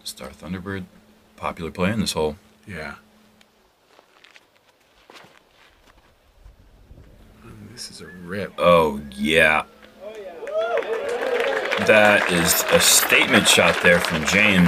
Star Thunderbird, popular play in this hole. Yeah. This is a rip. Oh, yeah. That is a statement shot there from James.